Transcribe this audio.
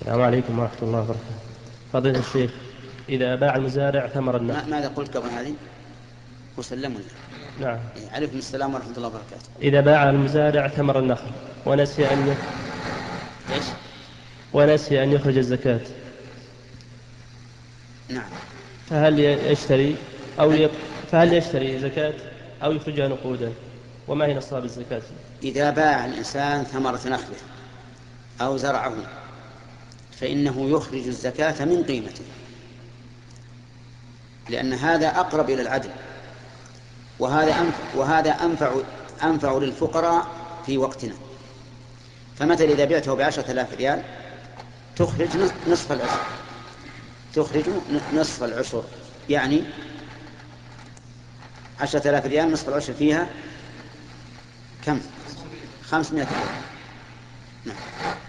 السلام عليكم ورحمة الله وبركاته. فضيلة الشيخ، إذا باع المزارع ثمر النخل. ماذا قلت قبل هذه؟ وسلم ولا؟ نعم. عليكم السلام ورحمة الله وبركاته. إذا باع المزارع ثمر النخل ونسي أن إيش؟ ونسي أن يخرج الزكاة، نعم. فهل يشتري فهل يشتري زكاة أو يخرجها نقودا؟ وما هي نصاب الزكاة؟ إذا باع الإنسان ثمرة نخله أو زرعه فإنه يخرج الزكاة من قيمته، لأن هذا أقرب إلى العدل، وهذا أنفع للفقراء في وقتنا. فمثلا إذا بعته ب10,000 ريال تخرج نصف العشر، يعني 10,000 ريال نصف العشر فيها كم؟ 500 ريال. نعم.